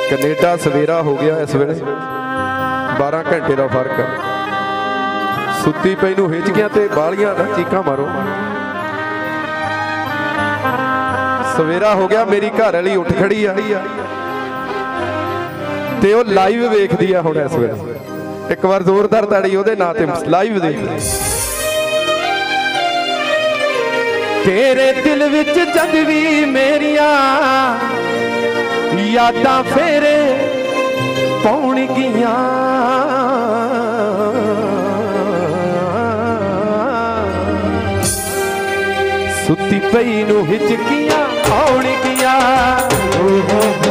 Canada सवेरा हो गया इस वेले 12 घंटे का फर्क है। सुती पई नूं हिचकियां ते बालियां ना चीकां मारो। सवेरा हो गया, मेरी घर वाली उठ खड़ी आ ते ओ लाइव वेखदी आ हुण इस वेले। एक बार जोरदार ताड़ी ओहदे नां ते लाइव देख। तेरे दिल विच जद भी मेरिया यादां फेरे पाउणगियां, सुती पई नूं हिचकियां आउणगियां।